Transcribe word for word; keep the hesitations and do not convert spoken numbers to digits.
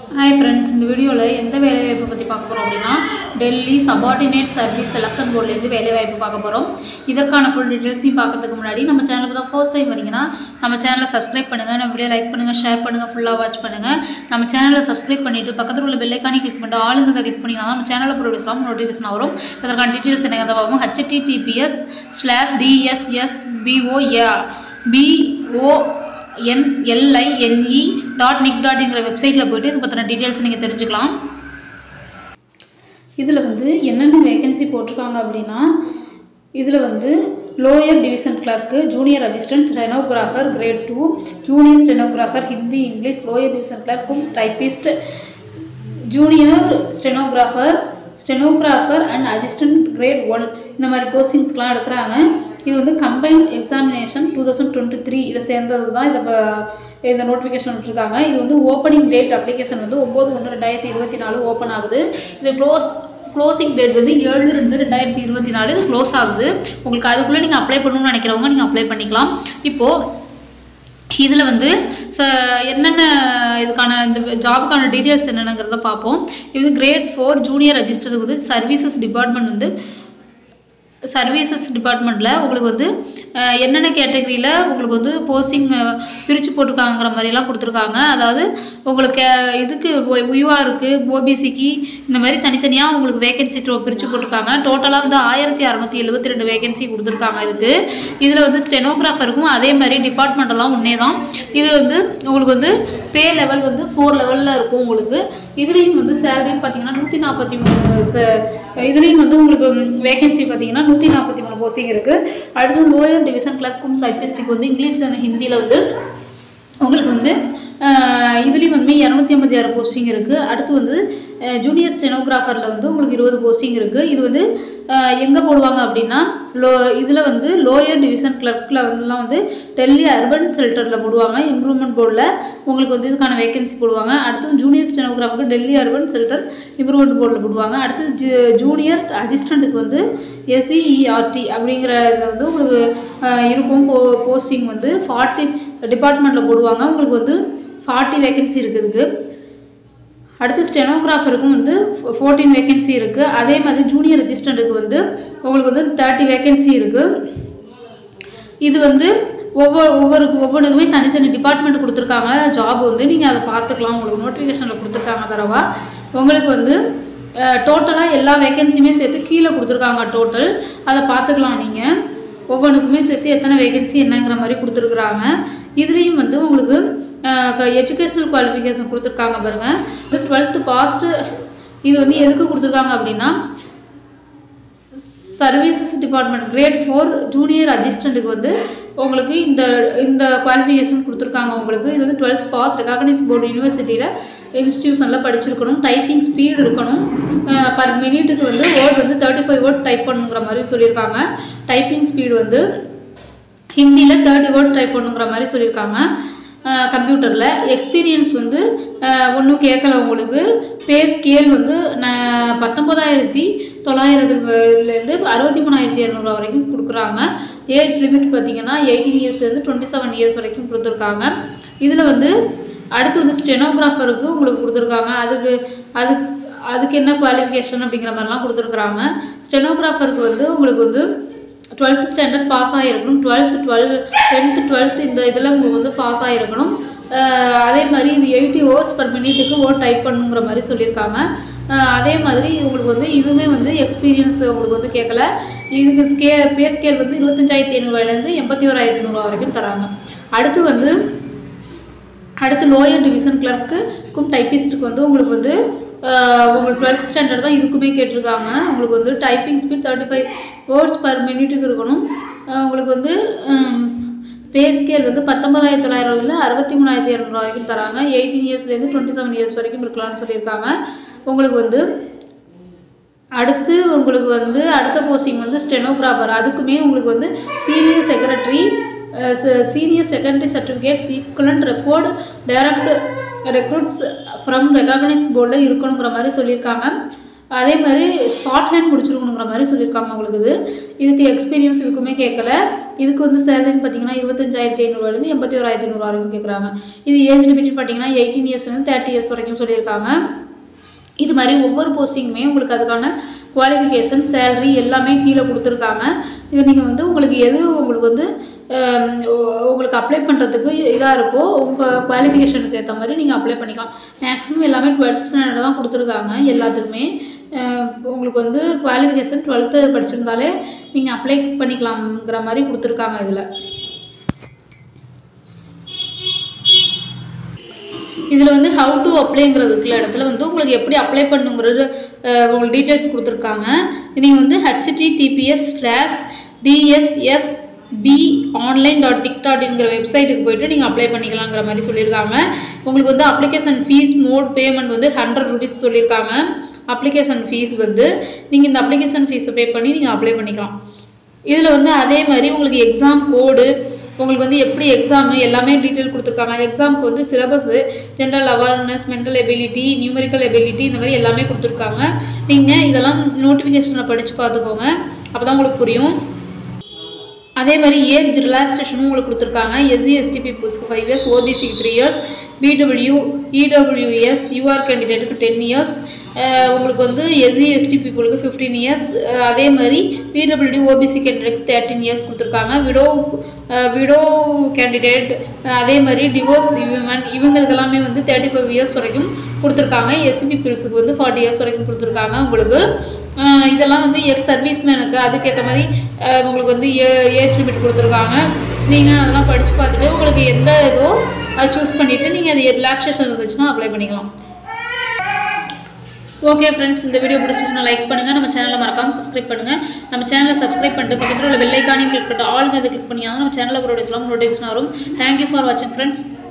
Hi friends, இந்த வீடியோல எந்த வேலை வாய்ப்பு பத்தி பார்க்க போறோம் அப்படினா டெல்லி சபார்டினேட் சர்வீஸ் செலக்ஷன் போர்ட்ல இருந்து வேலை வாய்ப்பு பார்க்க போறோம். இதற்கான full details பார்க்கிறதுக்கு முன்னாடி நம்ம சேனலுக்கு தான் first time வரீங்கனா நம்ம சேனலை subscribe பண்ணுங்க, நம்ம வீடியோ லைக் பண்ணுங்க, ஷேர் பண்ணுங்க, ஃபுல்லா வாட்ச் பண்ணுங்க. நம்ம சேனலை subscribe பண்ணிட்டு பக்கத்துல உள்ள பெல் ஐகானை கிளிக் பண்ணிட்டு ஆளுங்கத கிளிக் பண்ணினா நம்ம சேனல்ல ப்ரொடியூஸ் ஆகும் நோட்டிஃபிகேஷன் வரும். இதற்கான டீடைல்ஸ் என்னங்கறத பாப்போம். h t t p s slash d s s b o b o n l i n e dot nic dot in வெப்சைட்ல போய்ட்டு இது பத்தின டீடைல்ஸ் நீங்க தெரிஞ்சுக்கலாம். இதுல வந்து என்னென்ன வேகன்சி போட்டுருக்காங்க அப்படினா இதுல வந்து lower division clerk, junior assistant stenographer grade two, junior stenographer Hindi English, lower division கிளர்க்கும் typist, junior stenographer stenographer and assistant grade one இந்த மாதிரி போஸ்டிங்ஸ்லாம் எடுக்கிறாங்க. இது வந்து combined examination two thousand twenty three இதை சேர்ந்தது தான் இதை இந்த நோட்டிஃபிகேஷன் விட்டுருக்காங்க. இது வந்து ஓப்பனிங் டேட் அப்ளிகேஷன் வந்து ஒம்பது ஒன்று ரெண்டாயிரத்தி இருபத்தி நாலு ஓப்பன் ஆகுது. இது க்ளோஸ் க்ளோசிங் டேட் வந்து ஏழு ரெண்டு ரெண்டாயிரத்தி இருபத்தி நாலு இது க்ளோஸ் ஆகுது. உங்களுக்கு அதுக்குள்ளே நீங்கள் அப்ளை பண்ணணும்னு நினைக்கிறவங்க நீங்கள் அப்ளை பண்ணிக்கலாம். இப்போது இதில் வந்து ச என்னென்ன இதுக்கான இந்த ஜாபுக்கான டீட்டெயில்ஸ் என்னென்னங்கிறத பார்ப்போம். இது கிரேட் ஃபோர் ஜூனியர் ரெஜிஸ்டர் வந்து சர்வீசஸ் டிபார்ட்மெண்ட் வந்து சர்வீசஸ் டிபார்ட்மெண்ட்டில் உங்களுக்கு வந்து என்னென்ன கேட்டகரியில் உங்களுக்கு வந்து போஸ்டிங் பிரித்து போட்டிருக்காங்கிற மாதிரிலாம் கொடுத்துருக்காங்க. அதாவது உங்களுக்கு இதுக்கு யுஆருக்கு ஓபிசிக்கு இந்த மாதிரி தனித்தனியாக உங்களுக்கு வேகன்சி பிரித்து போட்டிருக்காங்க. டோட்டலாக வந்து ஆயிரத்தி அறநூற்றி எழுபத்தி ரெண்டு வேகன்சி கொடுத்துருக்காங்க இதுக்கு. இதில் வந்து ஸ்டெனோகிராஃபருக்கும் அதே மாதிரி டிபார்ட்மெண்ட்டெல்லாம் ஒன்றே தான். இது வந்து உங்களுக்கு வந்து பே லெவல் வந்து ஃபோர் லெவலில் இருக்கும். உங்களுக்கு இதுலேயும் வந்து சேலரின்னு பார்த்தீங்கன்னா நூற்றி நாற்பத்தி மூணு இதுலேயும் வந்து உங்களுக்கு வேகன்சி பார்த்தீங்கன்னா நூற்றி நாற்பத்தி மூணு போஸ்டிங் இருக்குது. அடுத்து லோயர் டிவிஷன் கிளர்க்கும் டைப்பிஸ்டிக் வந்து இங்கிலீஷ் அண்ட் ஹிந்தியில் வந்து உங்களுக்கு வந்து இதுலேயும் வந்து இரநூத்தி ஐம்பத்தி ஆறு போஸ்டிங் இருக்குது. அடுத்து வந்து ஜூனியர் ஸ்டெனோகிராஃபரில் வந்து உங்களுக்கு இருபது போஸ்டிங் இருக்குது. இது வந்து எங்கே போடுவாங்க அப்படின்னா லோ இதில் வந்து லோயர் டிவிஷன் கிளர்க்கில் வந்துலாம் வந்து டெல்லி அர்பன் ஷெல்டரில் போடுவாங்க. இம்ப்ரூவ்மெண்ட் போர்டில் உங்களுக்கு வந்து இதுக்கான வேகன்சி போடுவாங்க. அடுத்து ஜூனியர் ஸ்டெனோகிராஃபருக்கு டெல்லி அர்பன் ஷெல்டர் இம்ப்ரூவ்மெண்ட் போர்டில் போடுவாங்க. அடுத்து ஜூ ஜூனியர் அசிஸ்டண்ட்டுக்கு வந்து எஸ்இஇஆர்டி அப்படிங்கிற இதில் வந்து உங்களுக்கு இருக்கும். போ போஸ்டிங் வந்து ஃபார்ட்டி டிபார்ட்மெண்ட்டில் போடுவாங்க. உங்களுக்கு வந்து ஃபார்ட்டி வேகன்சி இருக்குதுக்கு. அடுத்து ஸ்டெனோகிராஃபருக்கும் வந்து ஃபோர்டீன் வேகன்சி இருக்குது. அதே மாதிரி ஜூனியர் ரெஜிஸ்டண்ட்டுக்கு வந்து உங்களுக்கு வந்து தேர்ட்டி வேகன்சி இருக்குது. இது வந்து ஒவ்வொரு ஒவ்வொரு ஒவ்வொன்றுக்குமே தனித்தனி டிபார்ட்மெண்ட் கொடுத்துருக்காங்க. ஜாப் வந்து நீங்கள் அதை பார்த்துக்கலாம். உங்களுக்கு நோட்டிஃபிகேஷனில் கொடுத்துருக்காங்க தரவா. உங்களுக்கு வந்து டோட்டலாக எல்லா வேகன்சியுமே சேர்த்து கீழே கொடுத்துருக்காங்க டோட்டல். அதை பார்த்துக்கலாம் நீங்கள். ஒவ்வொன்றுக்குமே சேர்த்து எத்தனை வேகன்சி என்னங்கிற மாதிரி கொடுத்துருக்குறாங்க. இதுலேயும் வந்து உங்களுக்கு எஜுகேஷ்னல் குவாலிஃபிகேஷன் கொடுத்துருக்காங்க பாருங்கள். இது டுவெல்த்து பாஸ்ட்டு இது வந்து எதுக்கு கொடுத்துருக்காங்க அப்படின்னா services department grade four junior அசிஸ்டண்ட்டுக்கு வந்து உங்களுக்கு இந்த இந்த குவாலிஃபிகேஷன் கொடுத்துருக்காங்க. உங்களுக்கு இது வந்து டுவெல்த் பாஸ் ரெகக்னைஸ் போர்டு யூனிவர்சிட்டியில் இன்ஸ்டியூஷனில் படிச்சிருக்கணும். டைப்பிங் ஸ்பீடு இருக்கணும். பர் மினிட்டுக்கு வந்து வேர்ட் வந்து தேர்ட்டி ஃபைவ் வேர்ட் டைப் பண்ணுங்கிற மாதிரி சொல்லியிருக்காங்க. டைப்பிங் ஸ்பீடு வந்து ஹிந்தியில் தேர்ட்டி வேர்ட் டைப் பண்ணுங்கிற மாதிரி சொல்லியிருக்காங்க. கம்ப்யூட்டரில் எக்ஸ்பீரியன்ஸ் வந்து ஒன்றும் கேட்கல. உங்களுக்கு பே ஸ்கேல் வந்து நான் பத்தொம்பதாயிரத்தி தொள்ளாயிரத்துலேருந்து அறுபத்தி மூணாயிரத்தி இரநூறுவா வரைக்கும் கொடுக்குறாங்க. ஏஜ் லிமிட் பார்த்தீங்கன்னா எயிட்டீன் இயர்ஸ்லேருந்து டுவெண்ட்டி செவன் இயர்ஸ் வரைக்கும் கொடுத்துருக்காங்க. இதில் வந்து அடுத்து வந்து ஸ்டெனோகிராஃபருக்கு உங்களுக்கு கொடுத்துருக்காங்க. அதுக்கு அதுக்கு அதுக்கு என்ன குவாலிஃபிகேஷன் அப்படிங்கிற மாதிரிலாம் கொடுத்துருக்குறாங்க. ஸ்டெனோகிராஃபருக்கு வந்து உங்களுக்கு வந்து டுவெல்த் ஸ்டாண்டர்ட் பாஸ் ஆகிருக்கணும். டுவெல்த்து டுவெல் டென்த்து டுவெல்த்து இந்த இதில் உங்களுக்கு வந்து பாஸ் ஆகிருக்கணும். அதே மாதிரி இது எயிட்டி ஓர்ஸ் பர் மினிட்டுக்கு ஓட் டைப் பண்ணுங்கிற மாதிரி சொல்லியிருக்காங்க. அதே மாதிரி உங்களுக்கு வந்து இதுவுமே வந்து எக்ஸ்பீரியன்ஸ் உங்களுக்கு வந்து கேட்கல. இதுக்கு ஸ்கே பே ஸ்கேல் வந்து இருபத்தஞ்சாயிரத்தி ஐநூறுவாயிலேருந்து எண்பத்தி ஓராயிரத்தி நூறுரூவா வரைக்கும் தராங்க. அடுத்து வந்து அடுத்து லோயர் டிவிஷன் கிளர்க்குக்கும் டைப்பிஸ்ட்டுக்கு வந்து உங்களுக்கு வந்து உங்களுக்கு டுவெல்த் ஸ்டாண்டர்ட் தான் இதுக்குமே கேட்டிருக்காங்க. உங்களுக்கு வந்து typing speed thirty five words per மினிட்டுக்கு இருக்கணும். உங்களுக்கு வந்து பே ஸ்கேல் வந்து பத்தொம்பதாயிரத்தி தொள்ளாயிரம்ல அறுபத்தி மூணாயிரத்தி இரநூறுவா வரைக்கும் தராங்க. எயிட்டீன் இயர்ஸ்லேருந்து டுவெண்ட்டி செவன் இயர்ஸ் வரைக்கும் இருக்கலாம்னு சொல்லியிருக்காங்க. உங்களுக்கு வந்து அடுத்து உங்களுக்கு வந்து அடுத்த போஸ்டிங் வந்து ஸ்டெனோகிராஃபர். அதுக்குமே உங்களுக்கு வந்து senior secretary senior secondary certificates equivalent record direct recruits from recognised போர்டில் இருக்கணுங்கிற மாதிரி சொல்லியிருக்காங்க. அதே மாதிரி ஷார்ட் ஹேண்ட் முடிச்சிருக்கணுங்கிற மாதிரி சொல்லியிருக்காங்க உங்களுக்கு. இது இதுக்கு எக்ஸ்பீரியன்ஸ் இதுக்குமே கேட்கல. இதுக்கு வந்து சேலரின்னு பார்த்தீங்கன்னா இருபத்தஞ்சாயிரத்தி ஐநூறுவாலேருந்து எண்பத்தி ஓராயிரத்தி ஐநூறு வரைக்கும் கேட்குறாங்க. இது ஏஜ் லிமிட்னு பார்த்தீங்கன்னா எயிட்டீன் இயர்ஸ்லேருந்து தேர்ட்டி இயர்ஸ் வரைக்கும் சொல்லியிருக்காங்க. இது மாதிரி ஒவ்வொரு போஸ்டிங்குமே உங்களுக்கு அதுக்கான குவாலிஃபிகேஷன் சேலரி எல்லாமே கீழே கொடுத்துருக்காங்க. இது நீங்கள் வந்து உங்களுக்கு எது உங்களுக்கு வந்து உங்களுக்கு அப்ளை பண்ணுறதுக்கு இதாக இருக்கோ உங்கள் குவாலிஃபிகேஷனுக்கு ஏற்ற மாதிரி நீங்கள் அப்ளை பண்ணிக்கலாம். மேக்ஸிமம் எல்லாமே டுவெல்த் ஸ்டாண்டர்ட் தான் கொடுத்துருக்காங்க எல்லாத்துக்குமே. உங்களுக்கு வந்து குவாலிஃபிகேஷன் டுவெல்த்து படிச்சிருந்தாலே நீங்கள் அப்ளை பண்ணிக்கலாம்ங்கிற மாதிரி கொடுத்துருக்காங்க. இதில் இதில் வந்து ஹவு டு அப்ளைங்கிறதுக்குள்ள இடத்துல வந்து உங்களுக்கு எப்படி அப்ளை பண்ணுங்கிறது உங்களுக்கு டீட்டெயில்ஸ் கொடுத்துருக்காங்க. நீங்கள் வந்து HTTPS slash DSS B online dot டிக் டாட் இன்ங்கிற வெப்சைட்டுக்கு போய்ட்டு நீங்கள் அப்ளை பண்ணிக்கலாங்கிற மாதிரி சொல்லியிருக்காங்க. உங்களுக்கு வந்து அப்ளிகேஷன் ஃபீஸ் மோட் பேமெண்ட் வந்து ஹண்ட்ரட் ருபீஸ் சொல்லியிருக்காங்க. அப்ளிகேஷன் ஃபீஸ் வந்து நீங்கள் இந்த அப்ளிகேஷன் ஃபீஸை பே பண்ணி நீங்கள் அப்ளை பண்ணிக்கலாம். இதில் வந்து அதே மாதிரி உங்களுக்கு எக்ஸாம் கோடு உங்களுக்கு வந்து எப்படி எக்ஸாமு எல்லாமே டீட்டெயில் கொடுத்துருக்காங்க. எக்ஸாமுக்கு வந்து syllabus general awareness mental ability numerical ability இந்த மாதிரி எல்லாமே கொடுத்துருக்காங்க. நீங்கள் இதெல்லாம் நோட்டிஃபிகேஷனில் படித்து பார்த்துக்கோங்க, அப்போ தான் உங்களுக்கு புரியும். அதே மாதிரி ஏஜ் ரிலாக்ஸேஷனும் உங்களுக்கு கொடுத்துருக்காங்க. எஸ்சி எஸ்டி பீப்புள்ஸ்க்கு ஃபைவ் இயர்ஸ் ஓபிசிக்கு three years PW EWS UR கேண்டிடேட்டுக்கு டென் இயர்ஸ் உங்களுக்கு வந்து எஸ்சி எஸ்டி பீப்புளுக்கு ஃபிஃப்டீன் இயர்ஸ் அதே மாதிரி பிடபிள்யூ ஓபிசி கேண்டிடேட்டுக்கு தேர்ட்டின் இயர்ஸ் கொடுத்துருக்காங்க. விடோ விடோ கேண்டிடேட் அதே மாதிரி டிவோர்ஸ் விமன் இவங்களுக்கு எல்லாமே வந்து தேர்ட்டி ஃபைவ் இயர்ஸ் வரைக்கும் கொடுத்துருக்காங்க. எஸ்சி பீப்புள்ஸுக்கு வந்து ஃபார்ட்டி இயர்ஸ் வரைக்கும் கொடுத்துருக்காங்க. உங்களுக்கு இதெல்லாம் வந்து எக்ஸ் சர்வீஸ்மேனுக்கு அதுக்கேற்ற மாதிரி உங்களுக்கு வந்து ஏஜ் லிமிட் கொடுத்துருக்காங்க. நீங்கள் அதெல்லாம் படித்து பார்த்துட்டு உங்களுக்கு எந்த இதோ அதை சூஸ் பண்ணிவிட்டு நீங்கள் அது ரிலாக்ஸேஷன் இருந்துச்சுன்னா அப்ளை பண்ணிக்கலாம். ஓகே ஃப்ரெண்ட்ஸ், இந்த வீடியோ பிடிச்சிச்சுன்னா லைக் பண்ணுங்கள், நம்ம சேனலை மறக்காமல் சப்ஸ்கிரைப் பண்ணுங்கள். நம்ம சேனலை சப்ஸ்கிரைப் பண்ணிட்டு பக்கத்தில் உள்ள பெல் ஐக்கானையும் கிளிக் பண்ணிட்டு ஆளுங்க அதை கிளிக் பண்ணியாலும் நம்ம சேனலில் ப்ரோடியூஸ்லாம் நோட்டிஃபிகேஷன் வரும். தேங்க்யூ ஃபார் வாட்சிங் ஃப்ரெண்ட்ஸ்.